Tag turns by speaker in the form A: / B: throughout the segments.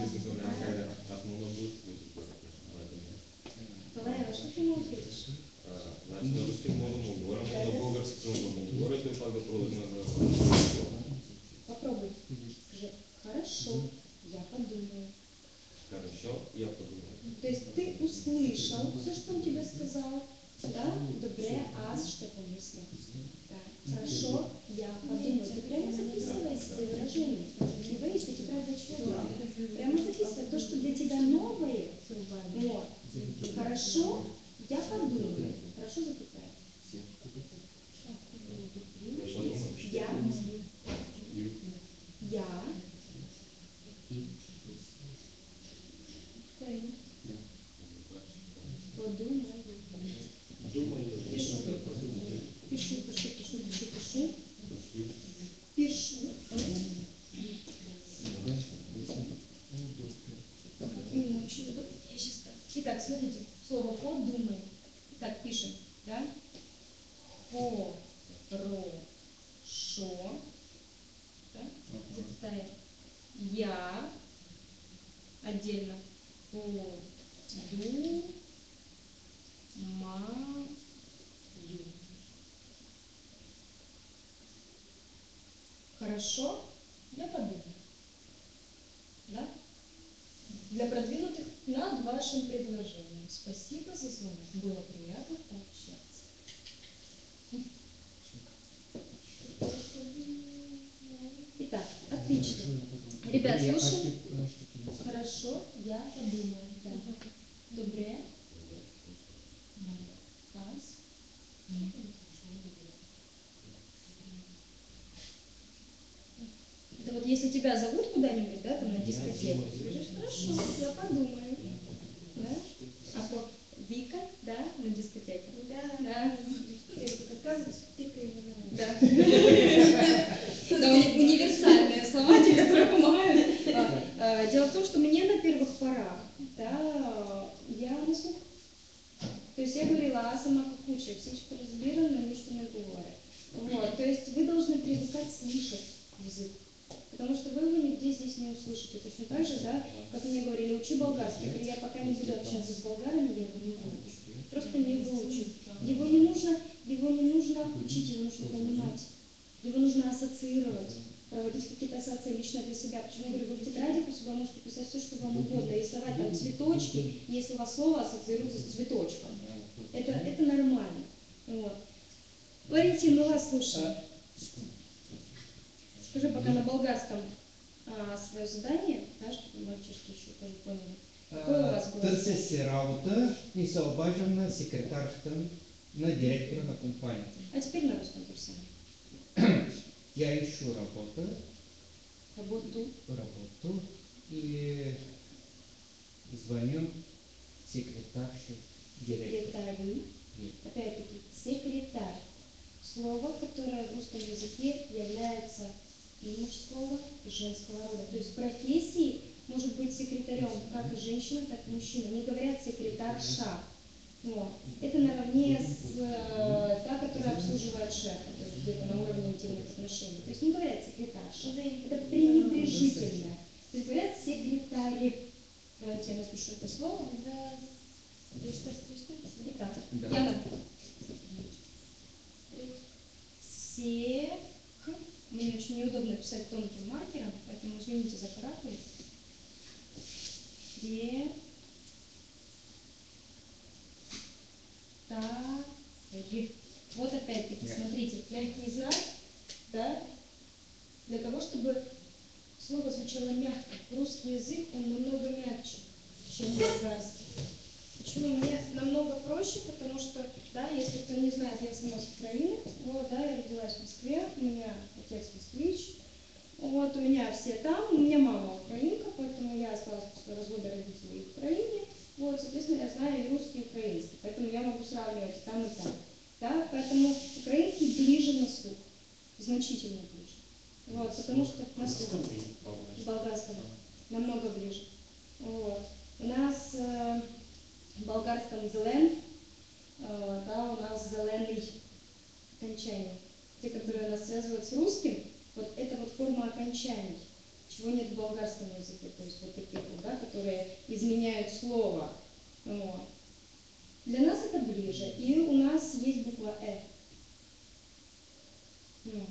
A: Павел, что ты ему ответишь?
B: Значит, на русском много говорим, на болгарском много говорим, и правда продано.
A: Попробуй. Скажи, хорошо, я подумаю.
B: Хорошо, я подумаю.
A: То есть ты услышал все, что он тебе сказал, да? Добре, аз ще помисля. Да. Хорошо, я подумаю. Ты прямо записывай свои выражения. Не боишься, ты правда чего? Прямо записывай то, что для тебя новое. Вот. Хорошо, я подумаю. Хорошо записать. Я подумаю. Пишу. Итак, смотрите, слово подумай. Так, пишем, да? Хорошо. Да? Запятая. Я отдельно подумаю. Хорошо, я подумаю. Да? Для продвинутых над вашим предложением. Спасибо за звонок. Было приятно пообщаться. Итак, отлично. Ребят, слушаем. Хорошо, я подумаю. Да. Добре. Раз. Это вот если тебя зовут куда-нибудь, да, там на дискотеку, скажешь, хорошо, я подумаю. Да? А вот Вика, да, на дискотеке? Да. Оказывается, Вика именно. Да. Да, универсальные слова, те, которые помогают. Дело в том, что мне на первых порах, да, я на слух. То есть я говорила, а сама как уча, всичко разбирам, но нищо не говоря. Вот, то есть вы должны привыкать слышать язык. Потому что вы его нигде здесь не услышите. Точно так же, да, как мне говорили, учи болгарский. Я говорю, я пока не буду общаться с болгарами, я его не выучу. Просто не выучу. Его не нужно учить, его нужно понимать. Его нужно ассоциировать, проводить какие-то ассоциации лично для себя. Почему я говорю, вы в тетрадях у себя можете писать все, что вам угодно, рисовать там цветочки, если у вас слово ассоциируется с цветочком. Это нормально. Вот. Валентин, мы вас слушаем. Скажи пока на болгарском свое задание, да, чтобы мальчишки еще тоже поняли. Какое у вас было?
C: Търся си работа и се обаждам на секретарката на директора на компанията.
A: А теперь на русском персоне.
C: Я ищу работу и звоню секретарше директора. Опять-таки, секретарь. Слово, которое в русском языке является мужского и женского рода. То есть в профессии может быть секретарем как и женщина, так и мужчина. Не говорят секретарша. Вот. Это наравне с та, которая обслуживает шефа, то есть где-то на уровне интимных отношений. То есть не говорят секретарша, это пренебрежительно. То есть говорят секретарь. Давайте я напишу это слово. Итак, Яна. Мне очень неудобно писать тонким маркером, поэтому извините за каракули. Вот опять-таки, смотрите, мягкий знак, да, для того, чтобы слово звучало мягко. Русский язык, он намного мягче, чем болгарский. Почему? Мне намного проще, потому что, да, если кто не знает, я сама с Украины, вот, да, я родилась в Москве, у меня отец москвич, вот, у меня все там, у меня мама украинка, поэтому я осталась после развода родителей в Украине, вот, соответственно, я знаю и русский, и украинский, поэтому я могу сравнивать и там, да, поэтому украинский ближе на слух, значительно ближе, вот, потому что на слух, с болгарского, намного ближе, вот, у нас в болгарском зелен, да, у нас зеленый окончание. Те, которые нас связывают с русским, вот это вот форма окончаний. чего нет в болгарском языке, то есть вот таких вот, да, которые изменяют слово. Вот. Для нас это ближе, и у нас есть буква «э». Ну,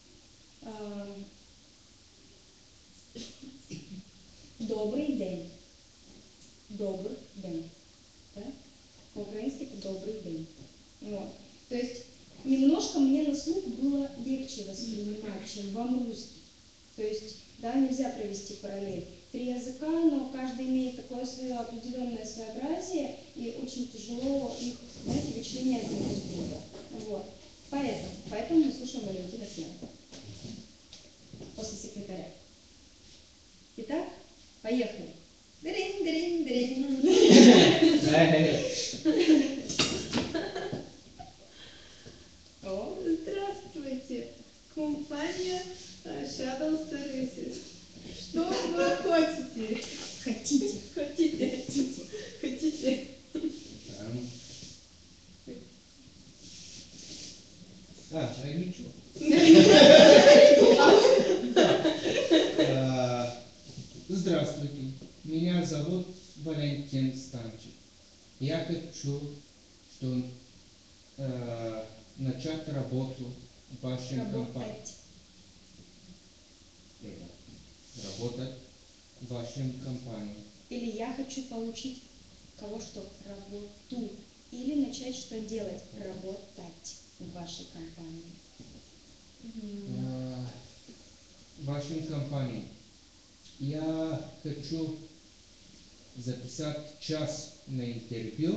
C: добрий день. Добрый день. Да? По-украински это добрый день. Вот. То есть немножко мне на слух было легче воспринимать, чем вам русский. То есть, да, нельзя провести параллель. 3 языка, но каждый имеет такое свое определенное своеобразие, и очень тяжело их, знаете, вычленять друг из друга. Вот. Поэтому мы слушаем Валентина Сменко после секретаря. Итак, поехали. Дринь, дринь, дринь.
A: О, здравствуйте. Компания Shadow Services. Что вы хотите?
C: Хотите.
A: Хотите.
D: Ничего. Здравствуйте, меня зовут Валентин Станчик. Я хочу, начать работу в вашей компании. Работать в вашей компании.
C: Или я хочу получить кого что? Работу. Или начать что делать? Работать в вашей компании.
D: В вашей компании. Я хочу записать час на интервью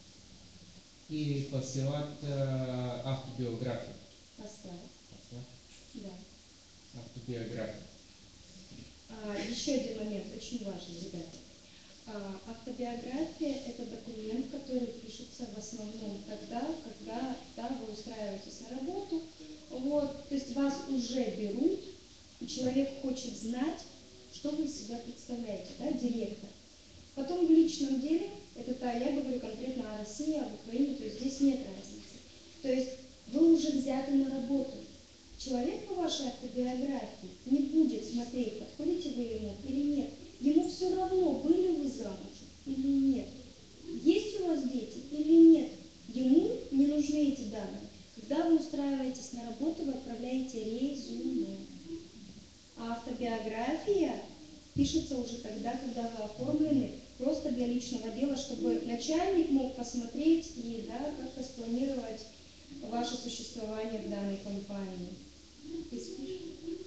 D: и посылать автобиографию.
C: Поставь. Да.
D: Автобиографию.
C: Еще один момент, очень важный, ребята. Автобиография – это документ, который пишется в основном тогда, когда вы устраиваетесь на работу. Вот, то есть вас уже берут, и человек хочет знать, что вы из себя представляете, да, директор. Потом в личном деле, я говорю конкретно о России, об Украине, то есть здесь нет разницы. То есть вы уже взяты на работу. Человек по вашей автобиографии не будет смотреть, подходите вы ему или нет. Ему все равно, были вы замужем или нет. Есть у вас дети или нет. Ему не нужны эти данные. Когда вы устраиваетесь на работу, вы отправляете резюме. А автобиография пишется уже тогда, когда вы оформлены просто для личного дела, чтобы начальник мог посмотреть и, да, как-то спланировать ваше существование в данной компании. Ты спишь?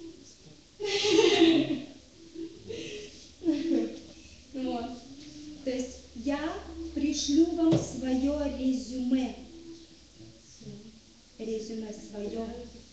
C: Вот. То есть я пришлю вам свое резюме. Резюме свое.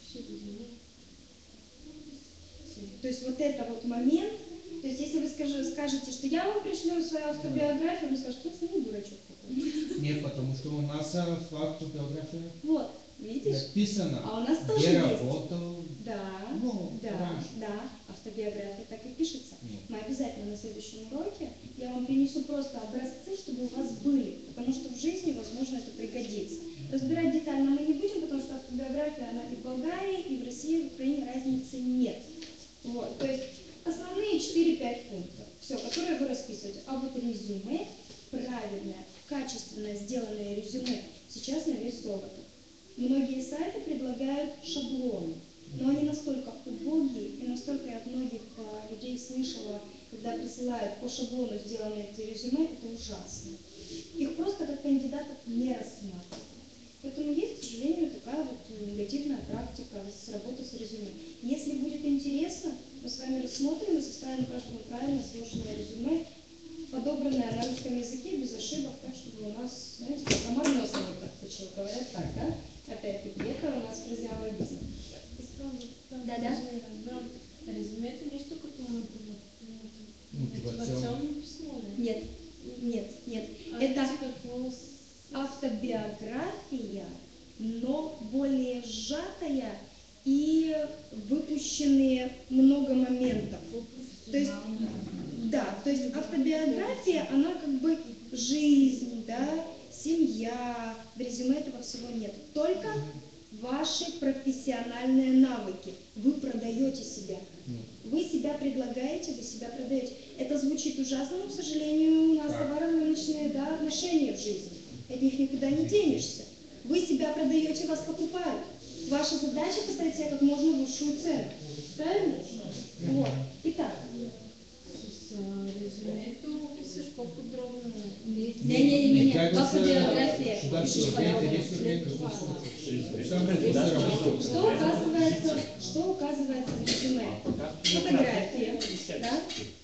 C: То есть вот это вот момент, то есть если вы скажете, что я вам пришлю свою автобиографию, вы скажете, что не дурачок такой.
D: Нет, потому что у нас в автобиографии
C: Вот, видишь?
D: написано,
C: А у нас тоже
D: где
C: есть.
D: работал.
C: Да,
D: Раньше.
C: да, автобиография так и пишется.
D: Нет.
C: Мы обязательно на следующем уроке, я вам принесу просто образцы, чтобы у вас были, потому что в жизни, возможно, это пригодится. Разбирать детально мы не будем, потому что автобиография, она и в Болгарии, и в России, и в Украине разницы нет. Вот, то есть основные 4-5 пунктов, все, которые вы расписываете. А вот резюме, правильное, качественно сделанное резюме, сейчас на вес золота. Многие сайты предлагают шаблоны, но они настолько убогие, и настолько я от многих людей слышала, когда присылают по шаблону сделанные эти резюме, это ужасно. Их просто как кандидатов не рассматривают. Поэтому есть, к сожалению, такая вот негативная практика с работы с резюме. Если будет интересно, мы с вами рассмотрим и составим каждому правильно сложенное резюме, подобранное на русском языке, без ошибок, так, чтобы у нас, знаете, комар носа не подточил, говорят так, да? Опять-таки, это у нас фразеологизм. Да-да.
A: Резюме это нечто като
D: Мотивационно
A: письмо.
C: Нет. Это автобиография, но более сжатая и выпущенные много моментов. То есть, да, то есть автобиография, она как бы жизнь, да, семья, в резюме этого всего нет. Только ваши профессиональные навыки.
A: навыки, вы продаете себя. Вы себя предлагаете, вы себя продаете. Это звучит ужасно, но, к сожалению, у нас товаро-рыночные, да, отношения в жизни. От них никуда не денешься. Вы себя продаете, вас покупают. Ваша задача поставить себе как можно высшую цену. Правильно? Вот. Итак.
C: Резюмето пишеш по-подробно.
A: Не,
D: Как бы
A: фотография.
D: сюда
A: Пишешь
D: все
A: по-другому. Что указывается в резюме? Фотография, да?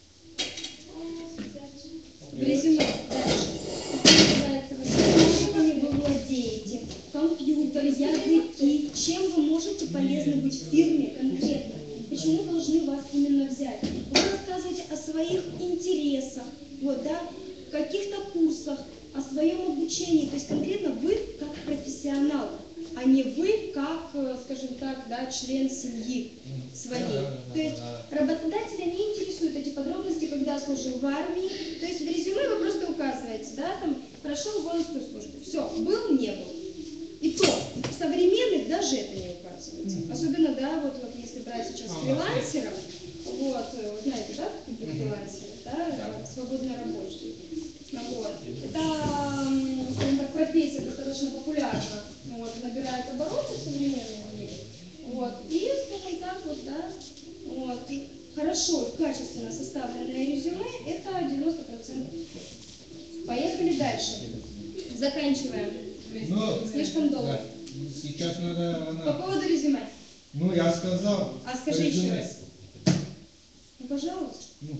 A: В резюме дальше указывается ваши вы владеете, компьютер, языки, чем вы можете полезны быть в фирме конкретно. Почему должны вас именно взять? Вы рассказываете о своих интересах, вот, да, каких-то курсах, о своем обучении. То есть конкретно вы как профессионал, а не вы как, скажем так, да, член семьи своей. То есть работодателя не интересуют эти подробности, когда служил в армии. То есть в резюме вы просто указываете, да, там, прошел воинскую службу. Все, был, не был. И то, в современных даже это не указывается. Особенно, да, вот если брать сейчас фрилансеров, вот, знаете, да, такие фрилансеры, да, свободно рабочие. Вот. Это, скажем так, профессия достаточно популярна, вот, набирает обороты в современном мире. Вот. И, скажем так, вот, да, вот, хорошо и качественно составленное резюме – это 90%. Поехали дальше. Заканчиваем. Слишком долго.
D: Да. Сейчас надо...
A: По поводу резюме.
D: Ну, я сказал.
A: А скажи еще раз. Ну, пожалуйста.
D: Ну,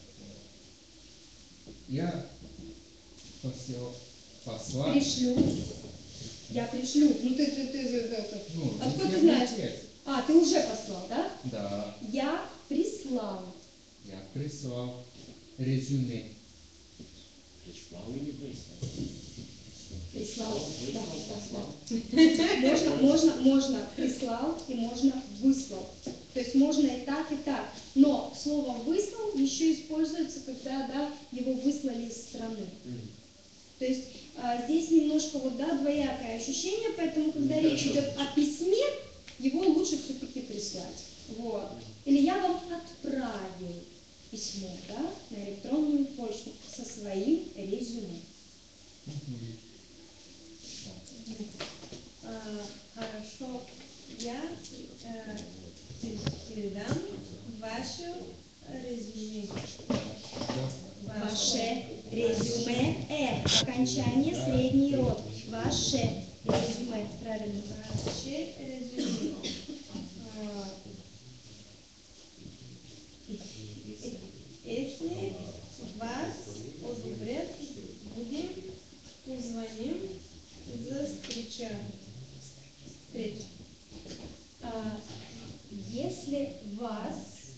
D: я послал.
A: Пришлю. Я пришлю. Ну, ты.
D: Ну,
A: Откуда
D: я
A: ты знаешь?
D: молодец.
A: А, ты уже послал, да?
D: Да,
A: Я прислал.
D: я прислал резюме.
A: Прислал. Да. Можно прислал и можно выслал. То есть можно и так, и так. Но слово выслал еще используется, когда, да, его выслали из страны. То есть здесь немножко вот, да, двоякое ощущение, поэтому когда речь идет о письме, его лучше все-таки прислать. Вот. Или я вам отправил письмо, да, на электронную почту со своим резюме.
C: Хорошо, я передам ваше резюме.
A: Ваше резюме. Окончание средний род. Ваше резюме. Правильно.
C: Ваше резюме. Если вас одобрят, будем позвоним за встречу.
A: Если вас,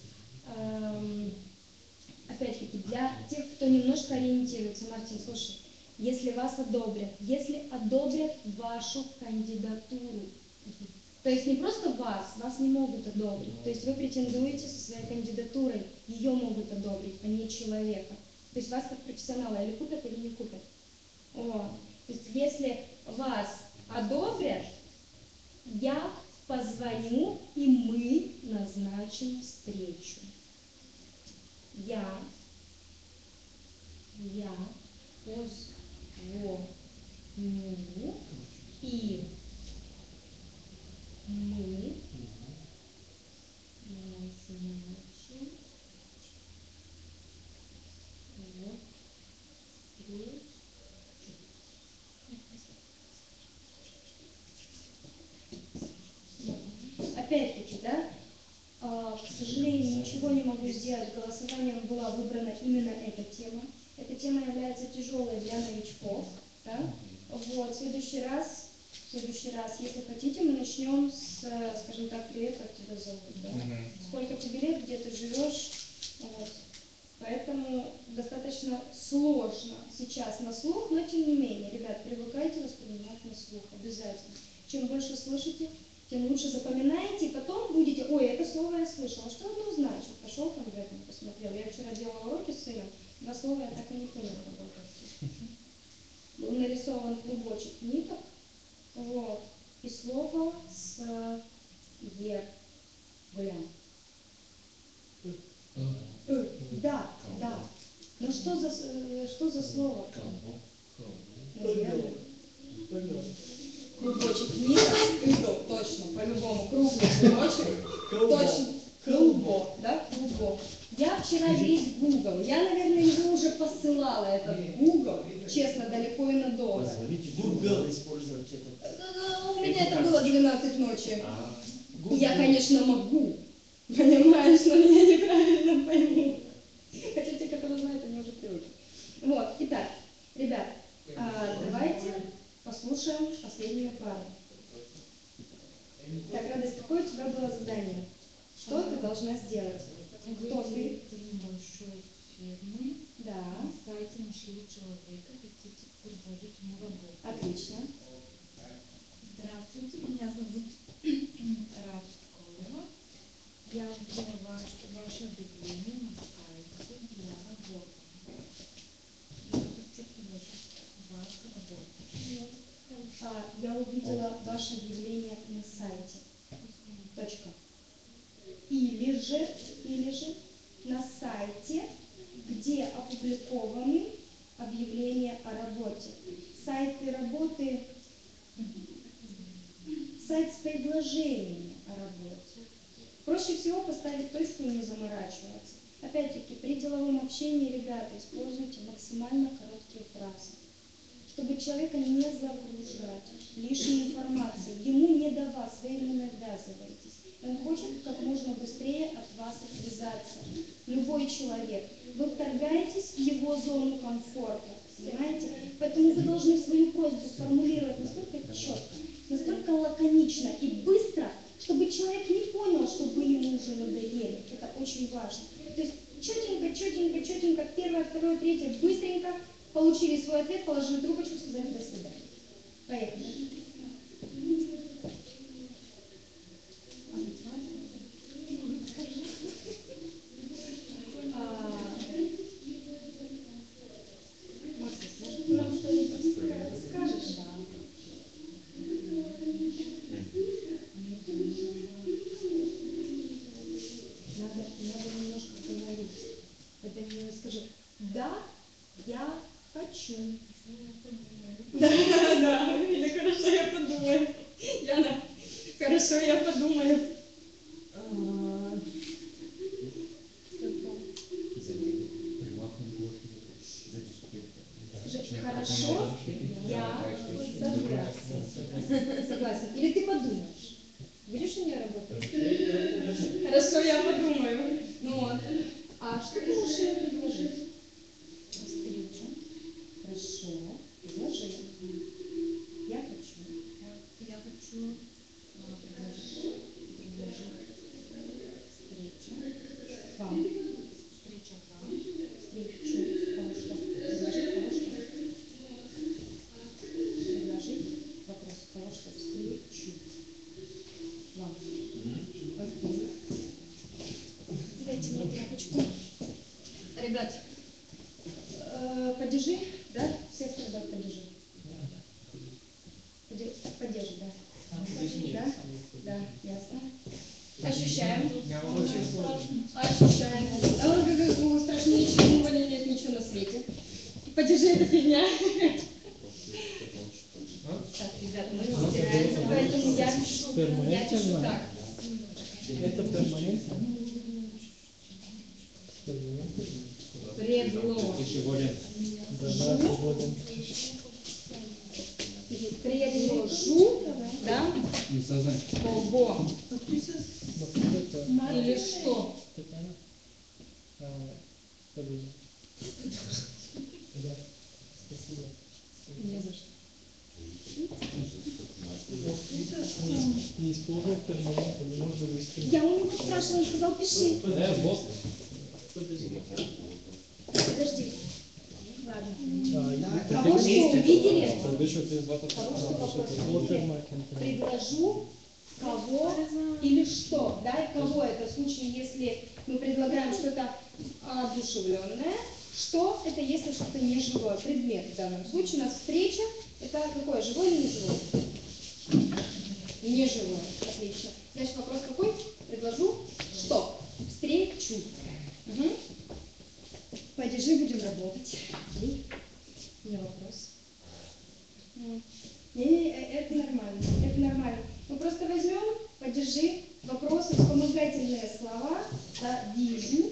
A: опять-таки, для тех, кто немножко ориентируется, Мартин, слушай, если вас одобрят, если одобрят вашу кандидатуру, то есть не просто вас не могут одобрить, то есть вы претендуете со своей кандидатурой, ее могут одобрить, а не человека. То есть вас как профессионала или купят, или не купят. Вот. То есть если вас одобрят, я позвоню, и мы назначим встречу. Я позвоню, и мы назначим встречу. Опять-таки, да, к сожалению, ничего не могу сделать. Голосованием была выбрана именно эта тема. Эта тема является тяжелой для новичков. Да? Вот, в следующий раз, если хотите, мы начнем с, скажем так, привет, как тебя зовут, да? Сколько тебе лет, где ты живешь. Вот. Поэтому достаточно сложно сейчас на слух, но тем не менее, ребят, привыкайте воспринимать на слух обязательно. Чем больше слышите, тем лучше запоминаете, и потом будете, ой, это слово я слышала, что оно значит? Пошел там в этом, посмотрел. Я вчера делала уроки с сыном, два слова я так и не поняла. Был нарисован клубочек ниток, вот, и слово с «е».
C: Вариант. Да, да. Но что за слово? Наверное. Клубочек мира, точно, по-любому, круглый клубочек, точно, клубок, да, клубок. Я вчера весь Google, я, наверное, его уже посылала, этот Google, честно, далеко и надолго.
E: Позвоните Google использовать это.
C: У меня это было 12 ночи. Я, конечно, могу, понимаешь, но меня неправильно поймут. Хотя те, которые знают, они уже привыкли. Вот, итак, ребят, давайте послушаем последнюю пару. Так, Радость, какое у тебя было задание? Что ты должна сделать? Кто ты?
F: Большой фирмы.
C: Да.
F: На сайте нашли человека, хотите предложить ему работу.
C: Отлично.
F: Здравствуйте, меня зовут Радкова. Я увидела ваше объявление на сайте для работы. Я хочу предложить вас работу.
C: Я увидела ваше объявление на сайте. Точка. Или же на сайте, где опубликованы объявления о работе. Сайты работы, сайт с предложениями о работе. Проще всего поставить точку и не заморачиваться. Опять-таки, при деловом общении, ребята, используйте максимально короткие фразы, чтобы человека не загружать лишней информацией. Ему не до вас, вы ему не навязываетесь. Он хочет как можно быстрее от вас отвязаться. Любой человек. Вы вторгаетесь в его зону комфорта, понимаете? Поэтому вы должны свою просьбу сформулировать настолько четко, настолько лаконично и быстро, чтобы человек не понял, что вы ему уже надоели. Это очень важно. То есть четенько, первое, второе, третье, быстренько получили свой ответ, положили трубочку, сказали до свидания. Поехали. Нам что-нибудь скажешь? Надо немножко говорить. Это не скажи. Да, я хочу. Да, или хорошо, я подумаю. Яна, хорошо, я подумаю. Хорошо, я согласен. Или ты подумаешь. Будешь у нее работать? Хорошо, я подумаю. Ну вот. А что ты можешь ей предложить? Встречу. Хорошо. Предложи. Я хочу.
F: Я хочу предложить встречу.
C: Вам.
F: Встреча вам.
C: Встречу. Хорошо. Предложить хорошо. Предложить вопрос хорошо. Встречу. Вам. Окей. Дайте мне тряпочку. Ребят, подержи, да? Всех ребят подержи. Подержи, да. Да? Да, ясно. Ощущаем. Ощущаем. А вот как страшнее, чем увольнения, нет ничего на свете. Подержи, эта фигня. Так, ребят, мы собираемся, поэтому я пишу так.
E: Это перманентно?
C: Предложу, да?
D: Не сознай.
C: Кого? Или что?
E: Да, спасибо.
C: Не за что.
E: Не использовать перманентно, не нужно вести.
C: Я у него спрашивала, он сказал, пиши. Подожди. Ладно. Кого что увидели? Кого что попросили? Предложу, кого или что. Да, и кого это в случае, если мы предлагаем что-то одушевленное. Что это, если что-то не живое? Предмет в данном случае. У нас встреча. Это какое? Живое или не живое? Не живое. Отлично. Значит, вопрос какой?
A: предложу, что? Встречу. Угу. Падежи будем работать. Не вопрос. Это нормально, это нормально. Мы просто возьмем падежи, вопросы, вспомогательные слова, да, вижу,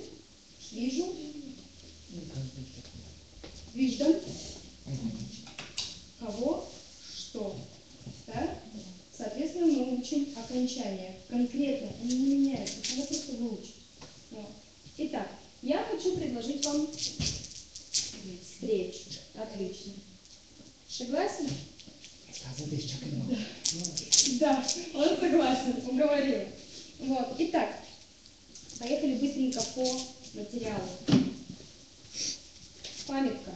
A: виждам, кого, что, да? Соответственно, мы учим окончания. Конкретно, они не меняются, надо просто выучить. Вот. Итак, я хочу предложить вам встречу. Отлично. Согласен? Да, он согласен, уговорил. Вот, итак, поехали быстренько по материалу. Памятка.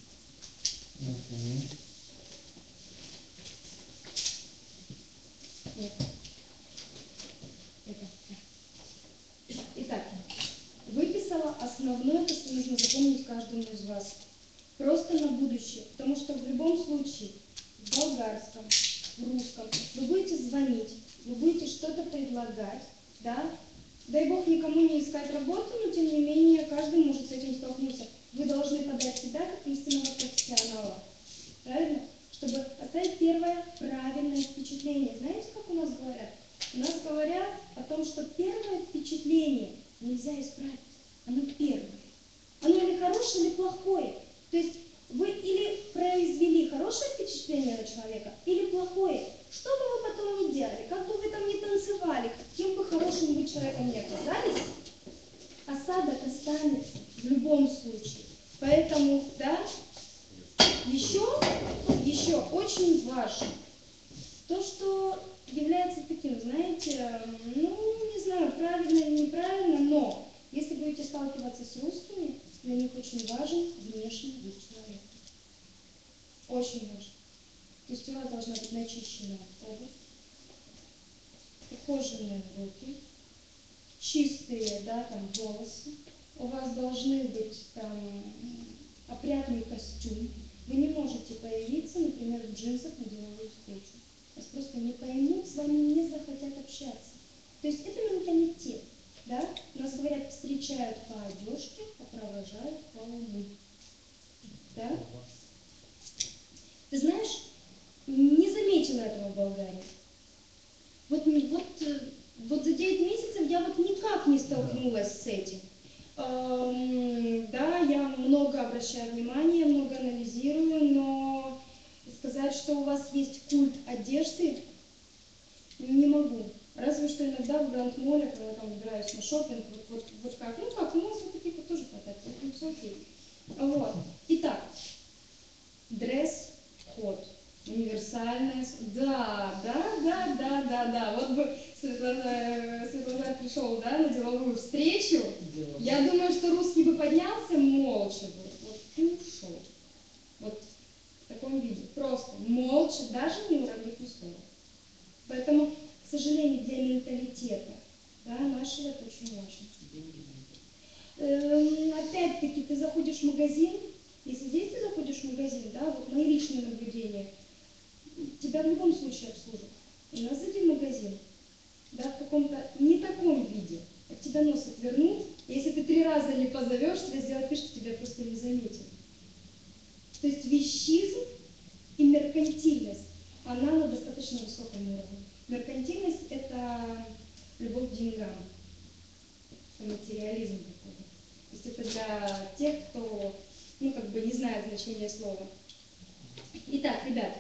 A: Итак, выписала основное, то, что нужно запомнить каждому из вас. Просто на будущее, потому что в любом случае в болгарском, в русском вы будете звонить, вы будете что-то предлагать, да? Дай бог никому не искать работу, но тем не менее каждый может с этим столкнуться. Вы должны подать себя как истинного профессионала, правильно? Чтобы оставить первое правильное впечатление. Знаете, как у нас говорят? У нас говорят о том, что первое впечатление нельзя исправить. Оно первое. Оно или хорошее, или плохое. То есть вы или произвели хорошее впечатление на человека, или плохое. Что бы вы потом ни делали, как бы вы там ни танцевали, каким бы хорошим вы человеком ни оказались, осадок останется в любом случае. Поэтому, да, еще очень важно то, что является таким, знаете, не знаю, правильно или неправильно, но если будете сталкиваться с русскими, для них очень важен внешний вид человека. Очень важен. То есть у вас должна быть начищенная обувь, ухоженные руки, чистые, да, там, волосы. У вас должны быть там опрятный костюм. Вы не можете появиться, например, в джинсах на деловую встречу. Вас просто не поймут, с вами не захотят общаться. То есть это менталитет. Да? У нас говорят, встречают по одежке, а провожают по уму. Да? Ты знаешь, не заметила этого в Болгарии. Вот за 9 месяцев я вот никак не столкнулась с этим. Да, я много обращаю внимания, много анализирую, но сказать, что у вас есть культ одежды, не могу. Разве что иногда в Гранд-моле, когда там выбираюсь на шопинг, вот как, у нас вот таких вот тоже хватает, поэтому все окей. Вот. Итак, дресс-код. Универсальность. Да. Вот бы Светлана пришел, да, на деловую встречу. Я думаю, что русский бы поднялся молча бы. Вот и ушел. Вот в таком виде. Просто молча, даже не уронив ни слова. Поэтому, к сожалению, для менталитета, да, нашего это очень важно. Опять-таки, ты заходишь в магазин, если здесь ты заходишь в магазин, да, вот мои личные наблюдения, тебя в любом случае обслужат. У нас зайди в магазин, да, в каком-то не таком виде, от тебя нос отвернут, если ты 3 раза не позовешь, тебя сделают вид, что тебя просто не заметили. То есть вещизм и меркантильность, она на достаточно высоком уровне. Меркантильность – это любовь к деньгам, это материализм такой. То есть это для тех, кто, не знает значения слова. Итак, ребята,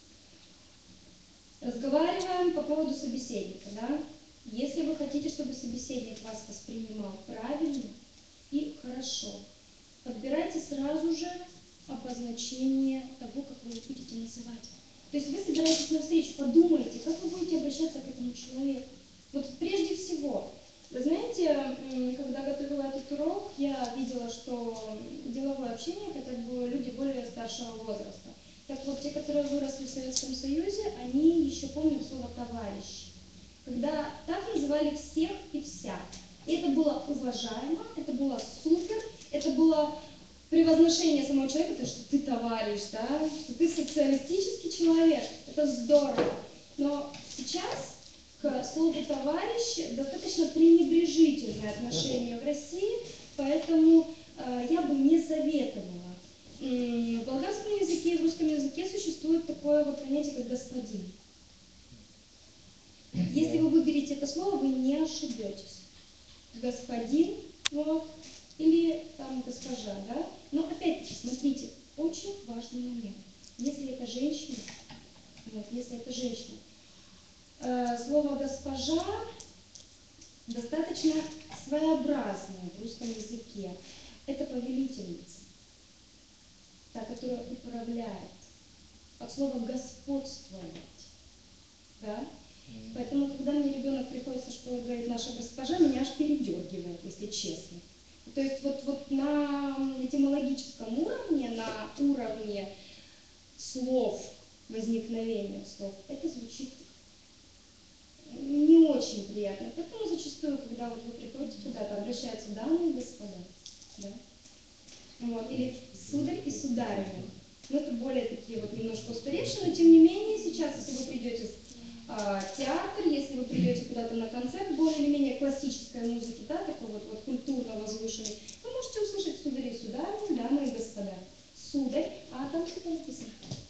A: разговариваем по поводу собеседника, да? Если вы хотите, чтобы собеседник вас воспринимал правильно и хорошо, подбирайте сразу же обозначение того, как вы будете называть. То есть вы собираетесь на встречу, подумайте, как вы будете обращаться к этому человеку. Вот прежде всего, вы знаете, когда готовила этот урок, я видела, что деловое общение хотят бы люди более старшего возраста. Так вот, те, которые выросли в Советском Союзе, они еще помнят слово «товарищ». Когда так называли всех и вся. И это было уважаемо, это было супер, это было превозношение самого человека, то, что ты товарищ, да, что ты социалистический человек. Это здорово. Но сейчас
C: к слову «товарищ» достаточно пренебрежительное отношение в России, поэтому я бы не советовала. В болгарском языке и в русском языке существует такое вот понятие, как «господин». Если вы выберете это слово, вы не ошибетесь. Господин, вот, или там госпожа, да? Но опять-таки, смотрите, очень важный момент. Если это женщина, вот, если это женщина, слово «госпожа» достаточно своеобразное в русском языке. Это повелительница, та, которая управляет. От слова «господствовать». Да? Поэтому, когда мне ребенок приходит со школы и говорит «наша госпожа», меня аж передергивает, если честно. То есть вот на этимологическом уровне, на уровне слов, возникновения слов, это звучит не очень приятно. Поэтому зачастую, когда вот вы приходите туда-то, обращаются дамы и господа. Да? Вот. Или сударь и сударыня. Ну, это более такие вот немножко устаревшие, но тем не менее, сейчас, если вы придете в театр, если вы придете куда-то на концерт более или менее классической музыки, да, такой вот культурно возвышенный, вы можете услышать сударь и сударыня, дамы и господа. Сударь, а там что-то написано.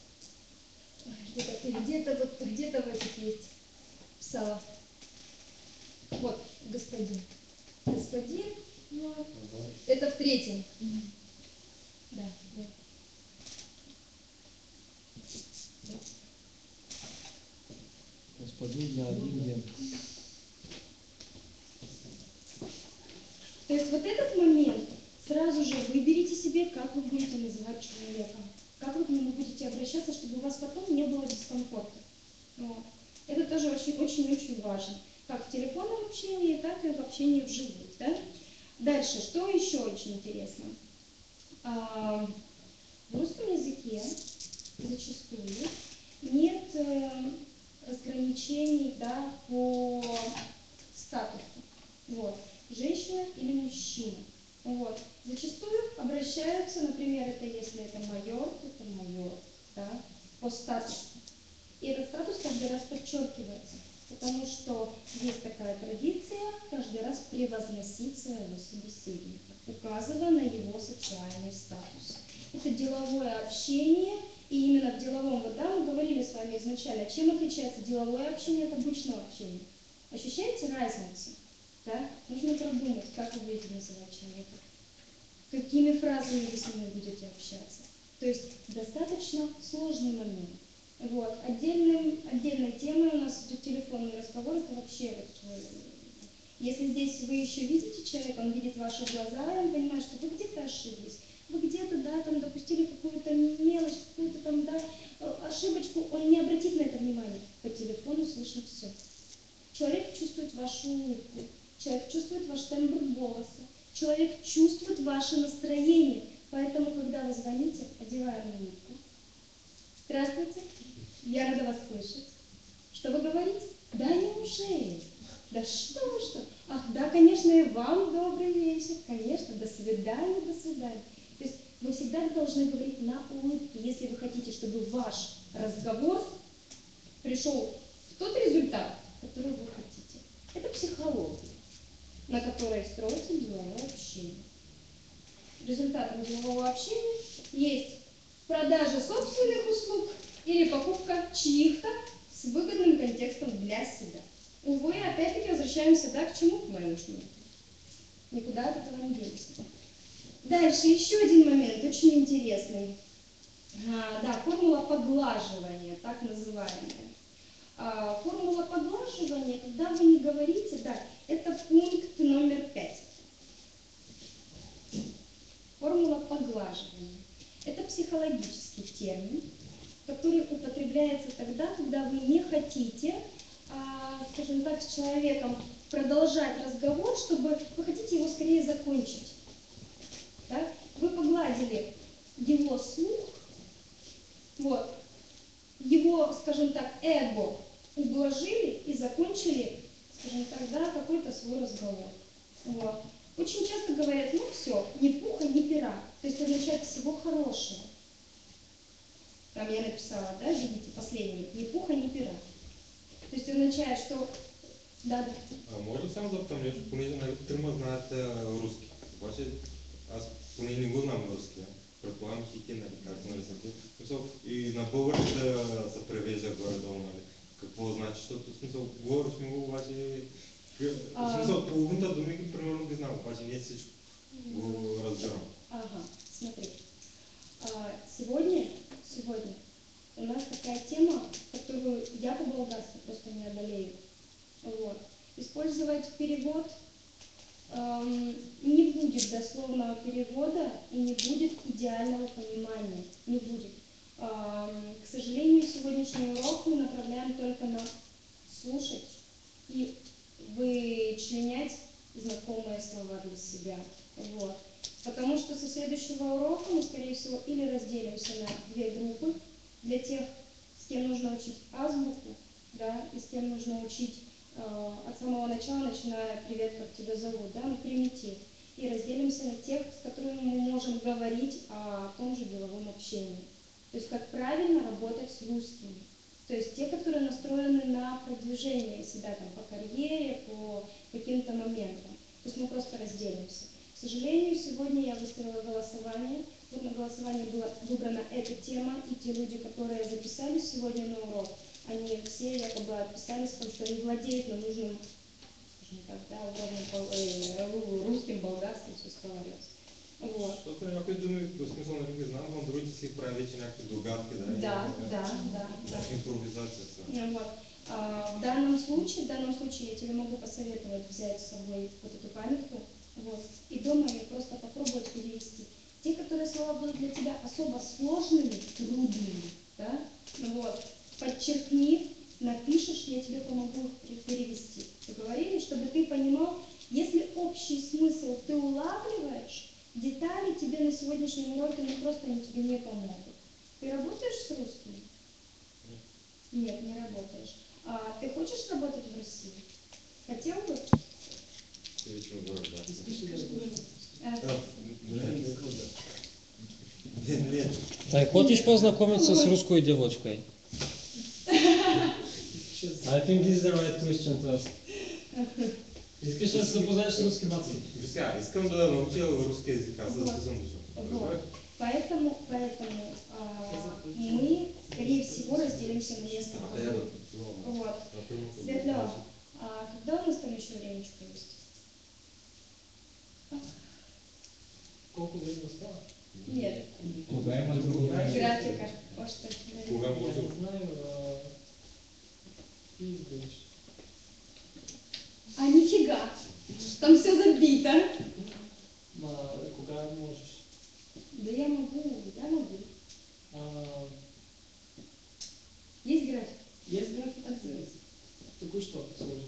C: Где-то в этих есть псалмах. Вот, господин. Господин, вот. Это в третьем. Да, да.
E: Господин для один день.
C: То есть вот этот момент сразу же выберите себе, как вы будете называть человека, как вы к нему будете обращаться, чтобы у вас потом не было дискомфорта. Вот. Это тоже очень-очень важно, как в телефонном общении, так и в общении вживую. Да? Дальше, что еще очень интересно? В русском языке зачастую нет разграничений, да, по статусу. Вот. Женщина или мужчина. Вот. Зачастую обращаются, например, если это майор, да, по статусу. И этот статус каждый раз подчеркивается, потому что есть такая традиция каждый раз превозносить своего собеседника, указывая на его социальный статус. Это деловое общение, и именно в деловом, вот, да, мы говорили с вами изначально, чем отличается деловое общение от обычного общения. Ощущаете разницу? Да? Нужно продумать, как вы будете называть человека, какими фразами вы с ним будете общаться. То есть достаточно сложный момент. Вот. Отдельной темой у нас идет телефонный разговор, это вообще вот, если здесь вы еще видите человека, он видит ваши глаза, и он понимает, что вы где-то ошиблись, вы где-то, да, там допустили какую-то мелочь, какую-то там, да, ошибочку, он не обратит на это внимания. По телефону слышно все. Человек чувствует вашу улыбку, человек чувствует ваш тембр голоса, человек чувствует ваше настроение. Поэтому, когда вы звоните, одеваем улыбку. Здравствуйте, я рада вас слышать. Что вы говорите? Да неужели? Да что? Ах, да, конечно, и вам добрый вечер. Конечно, до свидания, до свидания. То есть вы всегда должны говорить на улыбке, если вы хотите, чтобы ваш разговор пришел в тот результат, который вы хотите. Это психология, на которой строится деловое общение. Результатом делового общения есть продажа собственных услуг или покупка чьих-то с выгодным контекстом для себя. Увы, опять-таки возвращаемся, да, к чему? К менеджменту. Никуда от этого не денешься. Дальше еще один момент, очень интересный. Да, формула поглаживания, так называемая. Формула поглаживания, когда вы не говорите, да, это пункт номер 5. Формула поглаживания. Это психологический термин, который употребляется тогда, когда вы не хотите, скажем так, с человеком продолжать разговор, чтобы вы хотите его скорее закончить. Да? Вы погладили его слух, вот, его, скажем так, эго ублажили и закончили, скажем так, да, какой-то свой разговор. Вот. Очень часто говорят, ну все, ни пуха, ни пера. То есть означает всего хорошего. Там я написала, да, видите, последний, ни пуха, ни пера. То есть означает, что Да.
B: Може ли само да питам нещо, понеже нали трима знаят руски. Обаче аз поне не го знам руски. Предполагам и ти, нали, както нали съм ти. Смисъл, и на български да се превежда горе-долу, нали. Какво значи, защото в смисъл говориш ми го, обаче в смисъл половината думи, примерно ги знам, обаче не всичко го разбирам.
C: Ага, смотри. Сегодня у нас такая тема, которую я по-болгарски просто не одолею. Вот. Использовать перевод не будет дословного перевода и не будет идеального понимания. Не будет. К сожалению, сегодняшний урок мы направляем только на слушать и вычленять знакомые слова для себя. Вот. Потому что со следующего урока мы, скорее всего, или разделимся на две группы. Для тех, с кем нужно учить азбуку, да, и с кем нужно учить от самого начала, начиная «Привет, как тебя зовут», да, на примитив. И разделимся на тех, с которыми мы можем говорить о том же деловом общении. То есть как правильно работать с русскими. То есть те, которые настроены на продвижение себя там, по карьере, по каким-то моментам. То есть мы просто разделимся. К сожалению, сегодня я выставила голосование. Вот на голосовании была выбрана эта тема, и те люди, которые записались сегодня на урок, они все якобы отписались, потому что они владеют на нужным, скажем так, да, уровнем русским, болгарским, все разговаривать. Вот.
B: Защото някои думи, в смисъл нали ги знам, но другите си прави вече някакви догадки, да?
C: Да.
B: Импровизация са.
C: Вот. В данном случае я тебе могу посоветовать взять с собой вот эту памятку, вот, и дома ее просто попробовать перевести. Те, которые слова будут для тебя особо сложными, трудными, да, вот, подчеркни, напишешь, я тебе помогу их перевести. Договорились, чтобы ты понимал, если общий смысл ты улавливаешь, детали тебе на сегодняшнем уроке они тебе не помогут. Ты работаешь с русским? Нет, не работаешь. Ты хочешь работать в России? Хотел бы?
B: Нет.
G: Так, хочешь познакомиться с русской девочкой? I think this is the right question to ask. Искаш да се запознаеш с руски маци?
B: Сега, искам да науча руски език, аз да съм дошъл.
C: Вот. Поэтому мы, скорее всего, разделимся на несколько групп. Вот. Светлана, когда у нас там еще времечко есть?
E: Колко време остава?
C: Нет.
D: Кога има друго време?
C: Графика. Още.
B: Кога може?
E: Не знаю, и изгледаш.
C: Нифига! Там все забито.
E: Кога можеш?
C: Да я могу. Есть график?
E: Есть график? Току-що сложи.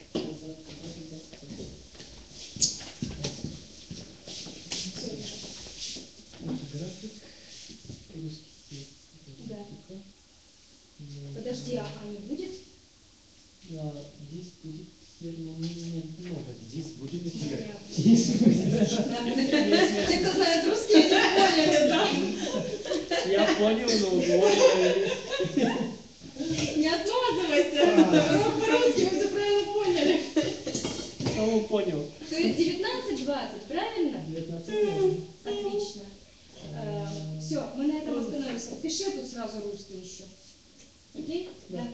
E: График. Русский.
C: Да. Подожди, не будет?
E: Здесь будет, много. Здесь будет
C: Те, кто знает русский, не поняли, да?
E: Я понял, но говорю.
C: Не отмазывайся. Урок по-русски, мы все правильно поняли.
E: Кого понял?
C: То есть 19-20, правильно?
E: 19.
C: Отлично. Все, мы на этом остановимся. Пиши тут сразу русский еще. Окей?
E: Да.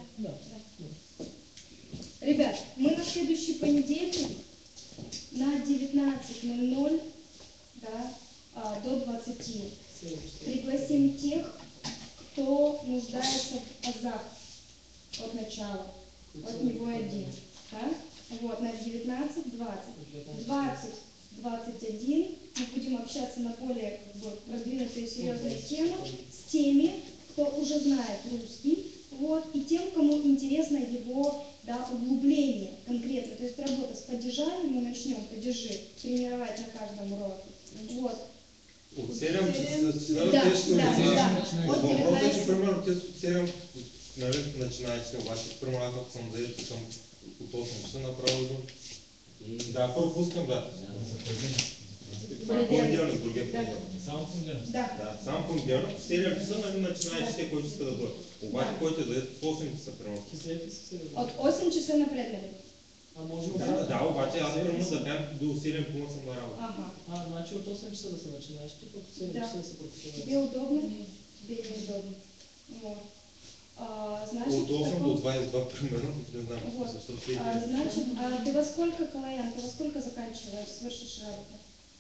C: Ребят, мы на следующий понедельник на 19:00, да, до 20 пригласим тех, кто нуждается в азах от начала, от него один. Да? Вот, на 19:20. 20:21 мы будем общаться на более продвинутые серьезные темы с теми, кто уже знает русский, вот, и тем, кому интересно его, да, углубление конкретно, то есть работа с падежами, мы начнем падежи тренировать на каждом уроке. Вот.
B: От 7 часа
C: Да. От
B: Въпросът е, че
C: 19.
B: примерно те от 7 начинаете, обаче примерно ако съм заед, че съм от 8 часа направо идвам. Да, пропускам, да. Понеделник, другия понеделник.
G: Само понеделник.
C: Да.
B: Само понеделник, в 7 часа начинаете те, които иска да дойдат. Обаче който е заед от 8 часа примерно.
C: От 8 часа напред, нали?
E: А може
B: Да,
E: обратно?
B: да, обаче аз примерно за 5 до 7 пълна съм на работа.
A: Ага.
E: А, значи от 8 часа да се начинаеш, ти пък от 7
A: Да.
E: часа да се
A: Тебе
E: практикуваш.
A: удобно? Тебе неудобно. Вот. Значит,
B: От 8
A: таком-
B: до 22 примерно, не знам,
A: Вот.
B: защото всеки...
A: Значит, ты во сколько, Калаян, ты во сколько заканчиваешь, совершишь работу?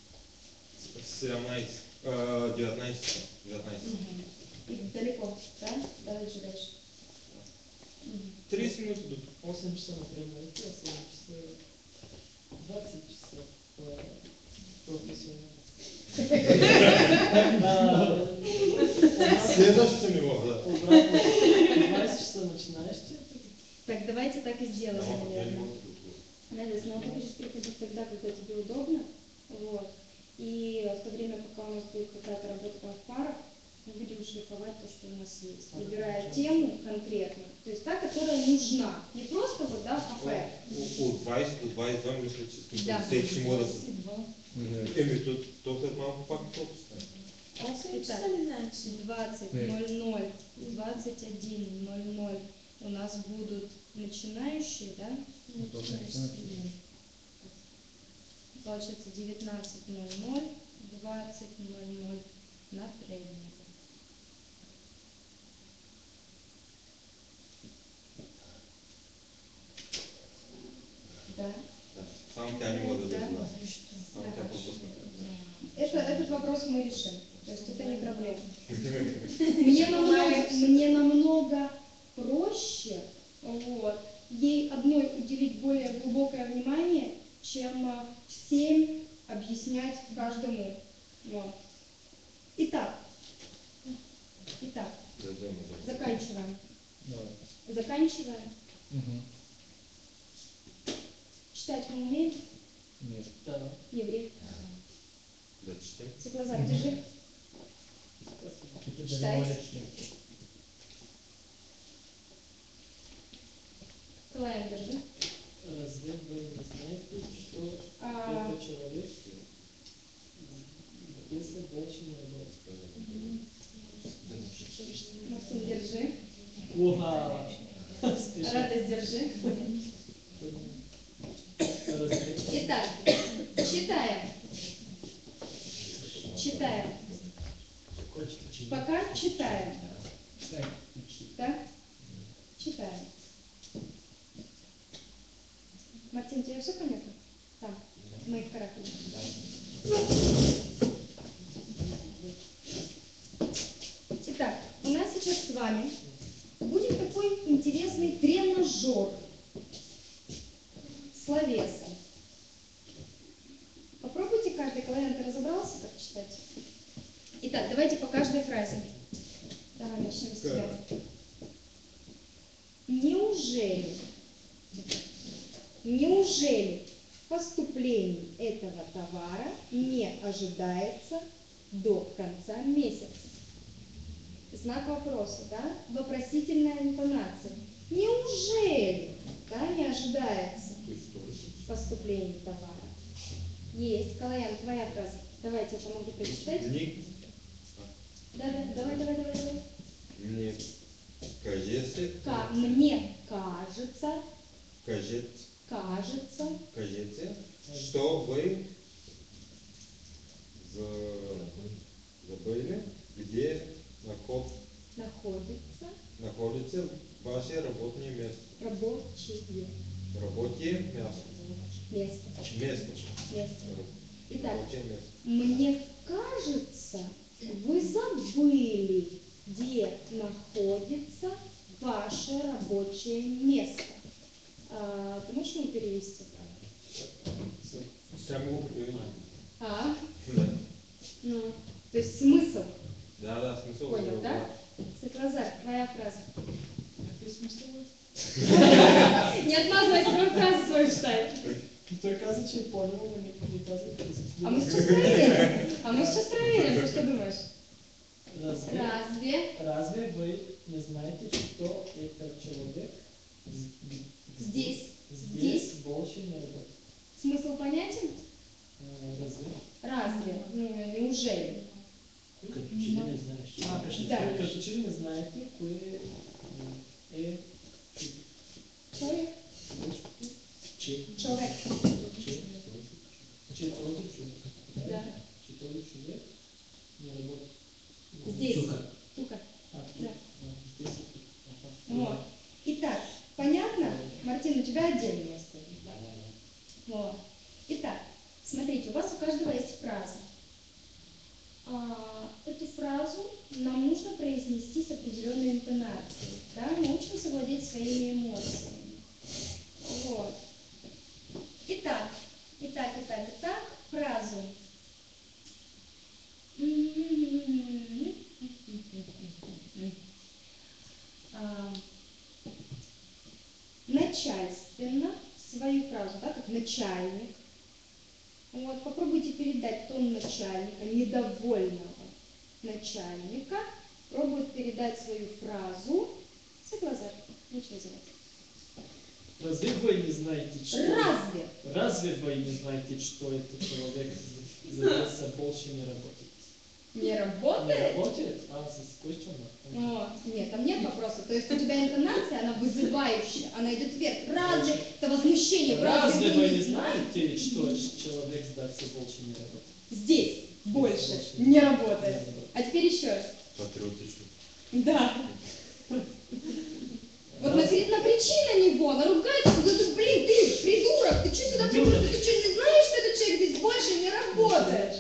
B: 17, 19.
A: И далеко, да? Давай живешь. Мгм.
B: 30 минути до
E: 8 часа, например, и 7 часа, 20 часа професионално.
B: следващото ниво, да.
E: Обратно, 20 часа начинаешь ти.
A: Так, давайте так и сделаем,
B: Ама, я не
A: наверное.
B: мога да го-
A: Надя, ну ты будешь приходить тогда, когда тебе удобно, вот. И в то время, пока у нас будет какая-то работа там в парах, мы будем шлифовать то, что у нас есть, выбирая тему конкретно, то есть та, которая нужна, не просто вот, да, кафе.
B: От 20 до 22 мисля, че
A: Да.
B: всеки ще може да се...
F: 22.
B: Еми, то след малко пак пропуска.
F: 8 часа ли значи?
A: 20:00, 21:00 у нас будут начинающие, да? Получается 19:00, 20:00 на тренинге. Да.
B: Да. Само тя не може да
A: Да.
B: знае. Само тя пропусна.
A: Этот вопрос мы решим. То есть это не проблема. Мне намного проще вот, ей одной уделить более глубокое внимание, чем всем объяснять каждому. Вот. Итак,
B: Дойдем до...
A: заканчиваем.
D: Давай.
A: Заканчиваем.
D: Мгм.
A: Читать мы умеем?
D: Нет.
E: Да.
A: Еврей.
B: Да четем.
A: Светлозар, держи.
D: Ты
A: Читай.
D: переводишь.
A: Калаян, держи.
E: Разве вы не знаете, что
A: А,
E: это человек, если больше не работает?
A: Максим, держи.
E: Ура!
A: Радость, держи.
E: Разве?
A: Итак, читаем. Читаем. Пока читаем. Да? Читаем. Мартин, тебе все понятно? Там, в моих каракулях. Итак, у нас сейчас с вами будет такой интересный тренажер словесный. Попробуйте каждый Калаян, ты разобрался, как читать? Итак, давайте по каждой фразе. Давай начнем с тебя. Неужели поступление этого товара не ожидается до конца месяца? Знак вопроса, да? Вопросительная интонация. Неужели, да, не ожидается поступление товара? Есть. Калаян, твоя фраза. Давайте я помогу прочитать.
B: Ник,
A: Да, давай.
B: мне кажется,
A: Мне кажется,
B: что вы забыли, где находится ваше рабочее место. Рабочее место.
A: Итак,
B: Рабочее место.
A: мне кажется, вы забыли, где находится ваше рабочее место. Ты можешь мне перевести?
B: Само переведи.
A: А?
B: Да.
A: Ну, то есть смысл.
B: Да, смысл.
A: Понял, да? Светлозар, твоя фраза.
E: Какой смысл?
A: Не отмазывайся, твою фразу свою читай.
E: Той каза, че е понял, но не каза какой смысл.
A: А мы сейчас проверим. Ты что думаешь?
E: Разве вы не знаете, что этот человек здесь больше не работает?
A: Смысл понятен?
E: Разве?
A: Неужели?
E: Като че ли не знаеш?
A: Да.
E: Като че ли не знаете, кое е
A: Кое?
E: нещото, че
A: Да.
E: Не работает.
A: Здесь.
G: Сука.
A: Сука.
E: А,
A: Да.
E: здесь.
A: Вот. Итак, понятно? Мартин, у тебя отдельная история. Вот. Итак, смотрите, у вас у каждого есть фраза. Эту фразу нам нужно произнести с определенной интонацией. Да? Мы учимся владеть своими эмоциями. Вот. Итак, фразу. Начальственно свою фразу, да, как начальник. Вот, попробуйте передать тон начальника, недовольного начальника. Пробует передать свою фразу. Все глаза. Ничего делать.
G: Разве вы не знаете, что...
A: Разве?
G: Разве вы не знаете, что этот человек задался больше не работает?
A: Не
G: Не
A: работает?
G: работает? А, заскучно.
A: Вот. Нет, там нет вопроса. То есть у тебя интонация, она вызывающая, она идет вверх. Разве? Это возмущение.
G: Разве вы не знаете, что человек сдался больше не работает?
A: Здесь больше не работает. А теперь еще раз.
B: Патриотично.
A: Да. Вот накричи на него, наругайся, да ты, блин, ты придурок, ты что сюда пришел? Ты что, не знаешь, что этот человек здесь больше не работает?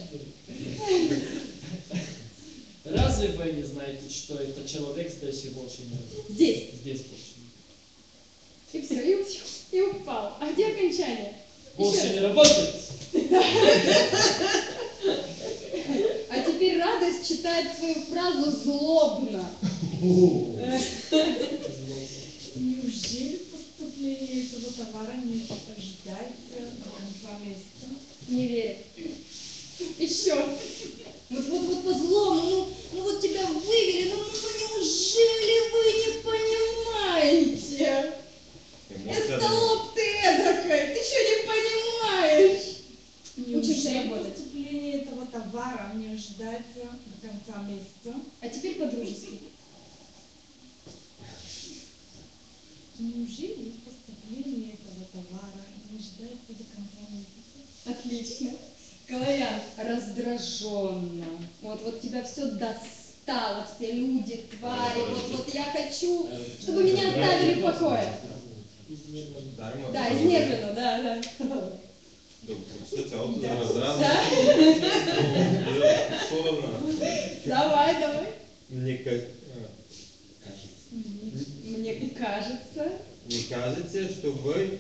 G: Разве вы не знаете, что этот человек здесь больше не работает?
A: Здесь.
G: Здесь больше не
A: И все, и упал. А где окончание?
G: Больше
A: Еще
G: не
A: раз.
G: работает?
A: А теперь радость читает свою фразу злобно.
F: Неужели поступление этого товара не ожидается до конца месяца?
A: Не верит. Еще. Вот по злому, ну вот тебя вывели, ну неужели вы не понимаете?
B: Эмоция,
A: Это лоб ты эдакой, ты что не понимаешь? Учимся
F: Неужели
A: работать.
F: поступление этого товара не ожидается до конца месяца?
A: А теперь по-дружески.
F: Неужели поступление этого товара не ожидается до конца месяца?
A: Отлично. Калаян, раздраженно. Вот тебя все достало, все люди, твари. Вот я хочу, чтобы меня оставили в покое. Да, изнервлено, да.
B: Все цялото
A: Да.
B: разразно.
A: Да?
B: Особено.
A: Давай.
B: Мне
A: Мне кажется.
B: не кажется, что вы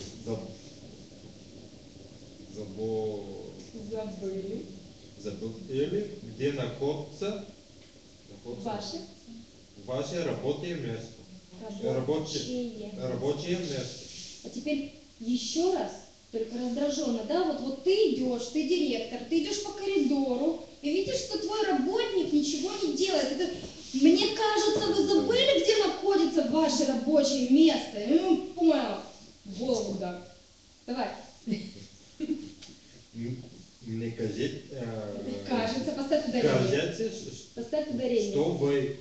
B: забыли, где находится ваше рабочее место. Рабочее место.
A: А теперь еще раз, только раздраженно, да, вот ты идешь, ты директор, ты идешь по коридору и видишь, что твой работник ничего не делает. Мне кажется, вы забыли, где находится ваше рабочее место? Я не понял. В голову удар. Давай.
B: Мне
A: Кажется, поставь ударение.
B: кажется,
A: Поставь ударение.
B: что вы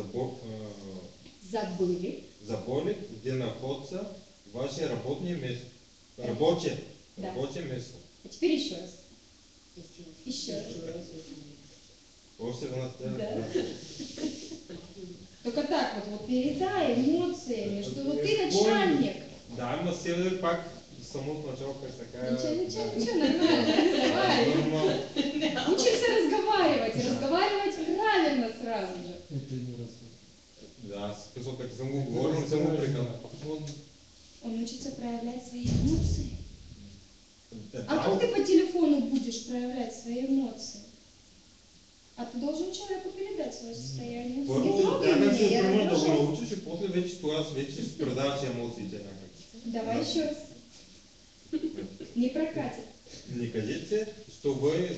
A: Забыли.
B: где находится ваше рабочее место.
A: Да.
B: Рабочее место.
A: А теперь еще раз. Еще раз.
B: После нас,
A: Да. Только так вот передай эмоциями, что вот ты начальник.
B: Да, но все пак само начало как такая...
A: Ничего, нормально. Давай.
B: Нормально.
A: Учимся разговаривать. И разговаривать правильно сразу же.
D: Это не раз.
B: Да, смысл как самому говорю, самому прикол.
A: Он учится проявлять свои эмоции.
B: Да,
A: А как ты по телефону будешь проявлять свои эмоции? А ты должен человеку передать свое состояние. Не
B: Първо,
A: трогай
B: тя
A: меня,
B: се
A: я
B: първо да го
A: раздражен.
B: научиш и после вече това вече предаваш емоциите някак.
A: Давай еще раз. Не прокатит.
B: Не кажете, что вы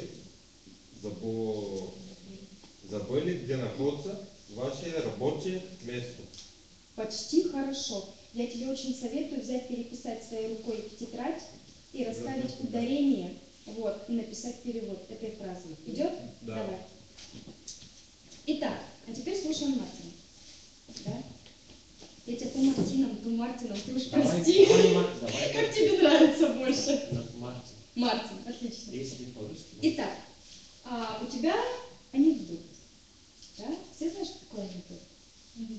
B: забыли, где находится ваше рабочее место.
A: Почти хорошо. Я тебе очень советую взять, переписать своей рукой в тетрадь и расставить ударение, вот, и написать перевод этой фразы. Идет?
B: Да.
A: Давай. Итак, а теперь слушаем Мартина. Да? Я тебя то Мартином, то Мартином, ты уж прости.
G: Давай,
A: Как тебе нравится больше?
G: Мартин.
A: Мартин, отлично.
H: Если по-русски.
A: Итак, у тебя анекдот. Да? Все знают, что такое анекдот?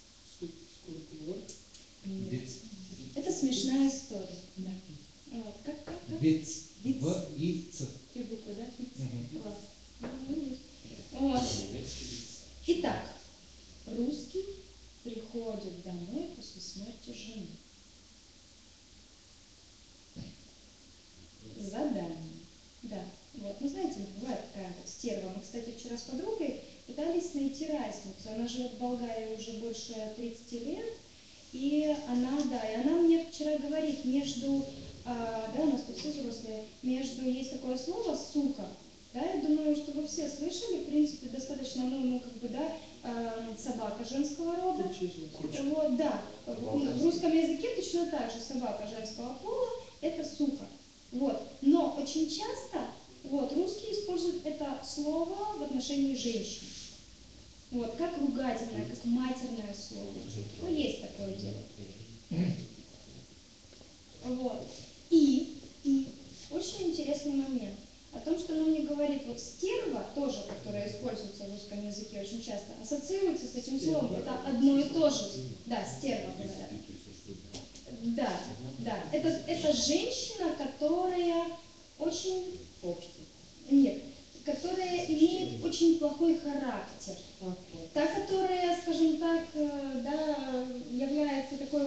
A: Нет.
D: Виц.
A: Это смешная история. Да. Вот. Как?
D: Виц.
A: Виц.
D: В и Ц.
A: Три буквы, да? Виц.
D: Мгм.
A: Класс. Вот.
H: Немецкий виц.
A: Итак, русский приходит домой после смерти жены. Задание. Да. Вот. Ну, знаете, бывает такая вот стерва. Мы, кстати, вчера с подругой пытались найти разницу. Она живет в Болгарии уже больше 30 лет. И она мне вчера говорит, да, у нас тут все взрослые, есть такое слово «сука». Да, я думаю, что вы все слышали, в принципе, достаточно, собака женского рода. Вот, да. В русском языке точно так же собака женского пола – это сука. Вот. Но очень часто русские используют это слово в отношении женщин. Вот, как ругательное, как матерное слово. Ну, есть такое дело. Вот. И очень интересный момент о том, что она мне говорит, стерва тоже, которая используется в русском языке очень часто, ассоциируется с этим словом. Это одно и то же. Да, стерва говорят. Да. Это женщина, которая очень... Нет. Которая имеет очень плохой характер. Та, которая, скажем так, является такой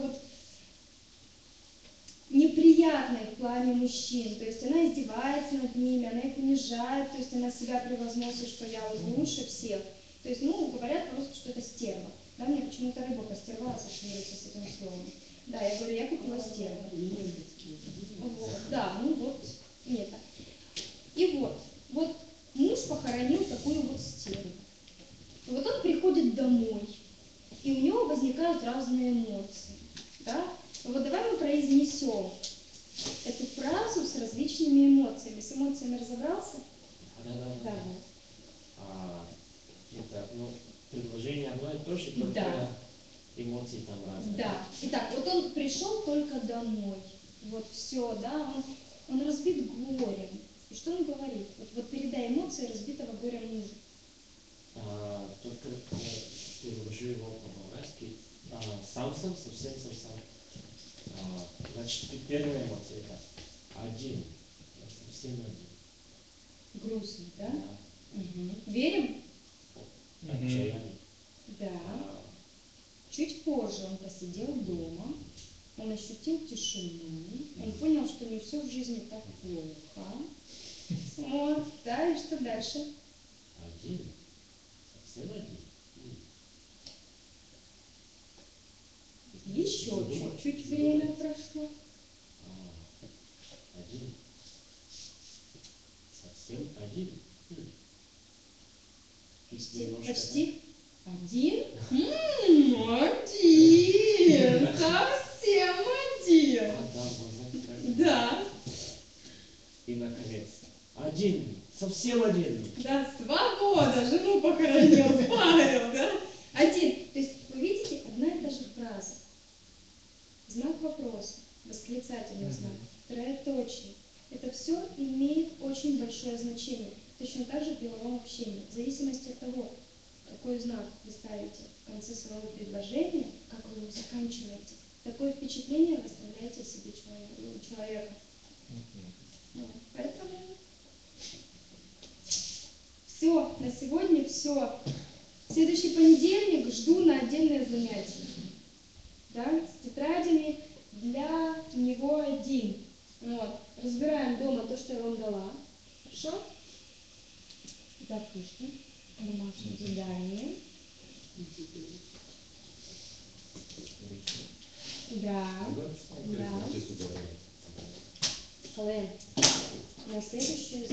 A: неприятной в плане мужчин. То есть она издевается над ними, она их унижает, то есть она себя превозносит, что я лучше всех. То есть, говорят просто, что это стерва. Да, мне почему-то рыба постерва ассоциируется с этим словом. Да, я говорю, я купила стерву. Вот, да, нет. И вот муж похоронил такую стерву. И он приходит домой, и у него возникают разные эмоции. Да? Давай мы произнесем эту фразу с различными эмоциями. С эмоциями разобрался?
H: Да. Это, предложение одно и то же, только
A: Да.
H: эмоции там разные.
A: Да. Итак, он пришел только домой. Все, да, он разбит горем. И что он говорит? Передай эмоции разбитого горя мужа.
H: Только перевожу его по-болгарски. Совсем сам. Значит, первая эмоция это один. Совсем один.
A: Грустный, да? Угу. Верим?
H: Отчаянный.
A: Да. Чуть позже он посидел дома, он ощутил тишину, он понял, что не все в жизни так плохо. Вот, да, и что дальше?
H: Один. Совсем один.
A: Еще чуть-чуть время прошло.
H: Один. Совсем один.
A: Почти. Один? Один. Совсем один. Да.
H: И наконец. Один. Совсем один.
A: Да, 2 года жену похоронил, Павел, да? Один. То есть, вы видите, одна и та же фраза. Знак вопроса, восклицательный знак, троеточие. Это все имеет очень большое значение. Точно так же в деловом общении. В зависимости от того, какой знак вы ставите в конце своего предложения, как вы его заканчиваете, такое впечатление вы оставляете о себе человека. Поэтому все, на сегодня все. В следующий понедельник жду на отдельное занятие. Да, с тетрадями для него один. Разбираем дома то, что я вам дала. Хорошо? Запишем домашнее задание. Да. Слен, на следующее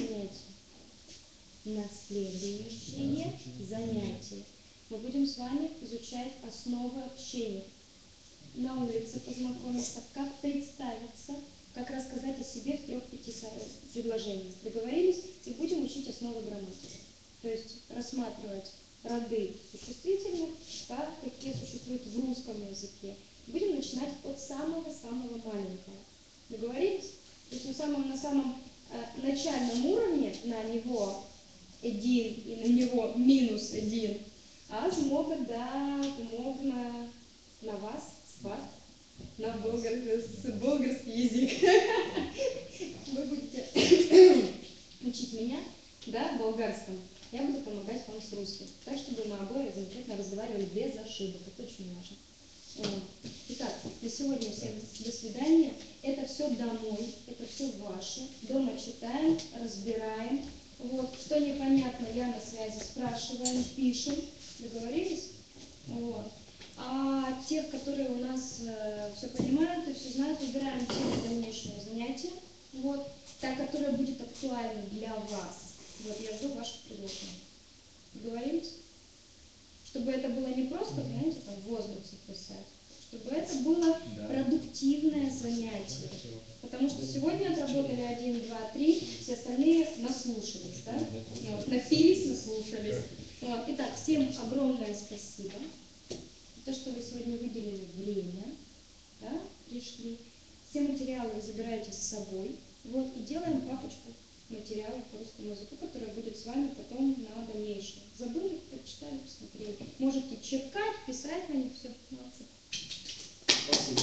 A: занятие мы будем с вами изучать основы общения. На улице познакомиться, как представиться, как рассказать о себе в 3-5 предложениях. Договорились? И будем учить основы грамматики. То есть рассматривать роды существительных, так, какие существуют в русском языке. Будем начинать от самого-самого маленького. Договорились? То есть на самом начальном уровне на него един и на него минус един, аз мога да помогна на вас с вас на българский язык. Вы будете учить меня, да, болгарском. Я буду помогать вам с русским. Так, чтобы мы обои замечательно разговаривали без ошибок. Это очень важно. Вот. Итак, на сегодня всем до свидания. Это все домой, это все ваше. Дома читаем, разбираем. Вот. Что непонятно, я на связи, спрашиваем, пишем. Договорились? Вот. А тех, которые у нас все понимают и все знают, выбираем тему дальнейшего занятия. Вот. Та, которая будет актуальна для вас. Вот, я жду ваших предложений. Договорились? Чтобы это было не просто, знаете, там воздух записать, чтобы это было продуктивное занятие. Потому что сегодня отработали 1, 2, 3, все остальные наслушались, да? Вот, напились, наслушались. Вот. Итак, всем огромное спасибо за то, что вы сегодня выделили время, да, пришли. Все материалы вы забираете с собой. Вот, и делаем папочку материалов по русскому языку, которая будет с вами потом на дальнейшее. Забыли, прочитали, посмотрели. Можете черкать, писать на них, все. Молодцы.
H: Спасибо.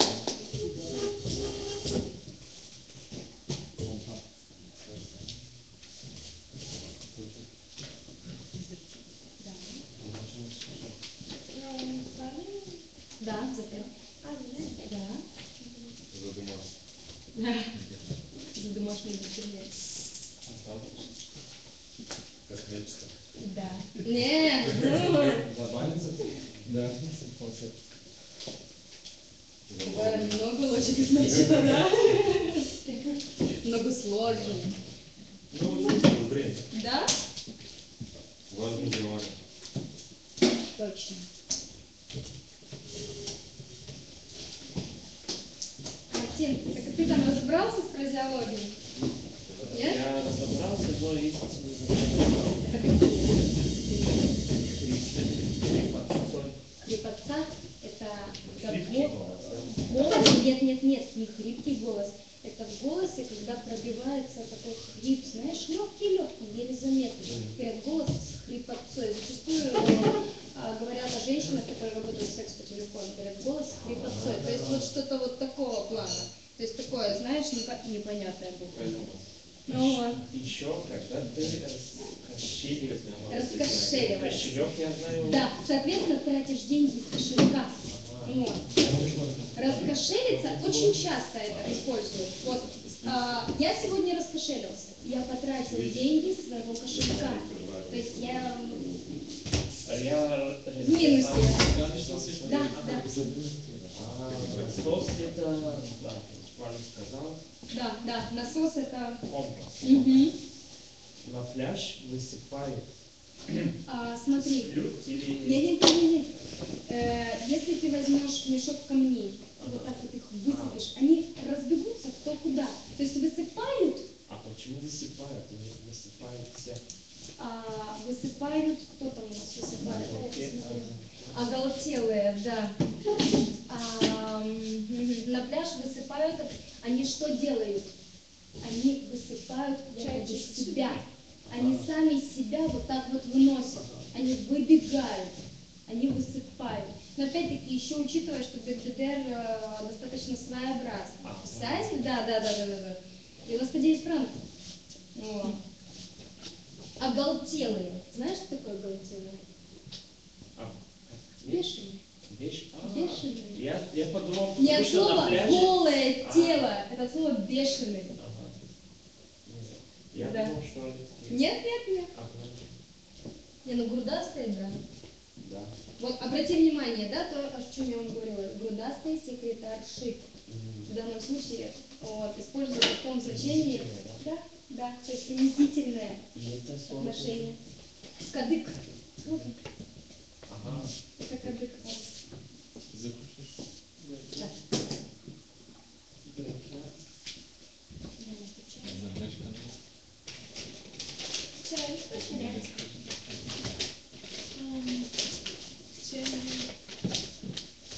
A: Да, запел. Да.
B: Задумался.
A: За домашнее интернет.
B: Как нечто.
A: Да. Нет, ну.
D: Забанится? Да.
A: Много лучше, значит, да? Много сложнее.
B: Ну, время.
A: Да?
B: Важно внимание.
A: Точно. Максим, так ты там разобрался с фразеологией? Нет?
H: Я разобрался, но есть...
A: Это какие?
H: Крепостной.
A: Крепотца — это
H: Хриплый
A: голос. Нет, не хриплый голос. Это в голосе, когда пробивается такой хрип, знаешь, легкий, еле заметный. Говорят, голос с хрипотцой. Зачастую говорят о женщинах, которые работают в секс по телефону, говорят, голос с хрипотцой. То есть вот что-то вот такого плана. То есть такое, знаешь, непонятное буква. Ну вот.
H: Еще, когда ты
A: Раскошеливаешь.
H: Кошелек, я знаю.
A: Да, соответственно, тратишь деньги из кошелька. Вот. Раскошелиться очень часто это используют. Вот, я сегодня раскошелился. Я потратил деньги из своего кошелька. То есть я в минусе. Да, да.
H: Насос это, да, правильно сказал,
A: Да, насос это...
H: компас.
A: Мгм.
H: На пляж высыпают
A: Смотри.
H: лед или...
A: Не. Если ты возьмешь мешок камней, вот так вот их высыпешь, они разбегутся кто куда. То есть высыпают,
H: А почему высыпают? Они высыпают все.
A: высыпают, кто там у нас высыпает?
H: Окей.
A: Оголтелые, да. На пляж высыпают, они что делают? Они высыпают якобы себя. Они сами себя вот так вот выносят. Они выбегают. Они высыпают. Но опять-таки, еще учитывая, что БГДР достаточно своеобразный. Писатель, да. 99 франков. Вот. Оголтелые. Знаешь, что такое оголтелые? Бешеные.
H: Бешеные? Я подумал,
A: Не от
H: что на
A: слова
H: пляже...
A: голое тело, это от слова бешеный.
H: Ага. Я
A: Да.
H: думал, что они такие...
A: Нет.
H: Ага.
A: Не, ну грудастые, да.
H: Да.
A: Вот обрати внимание, да, то, о чем я вам говорила, грудастые секретарши. В данном случае вот, используют в том значении, да, то есть унизительное
H: И это слово...
A: отношение. Кадык. Вот,
H: Ага.
A: это кадык. Да. Чай, почерять.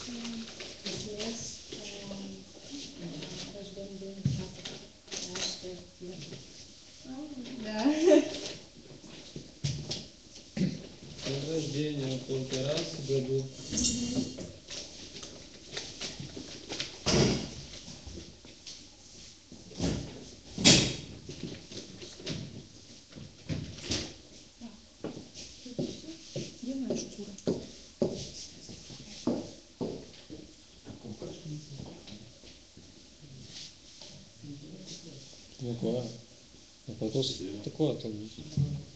A: Рожден день, Да.
G: День рождения только раз в году.
F: Где моя шкура?
G: Ну, классно. А потом такое там.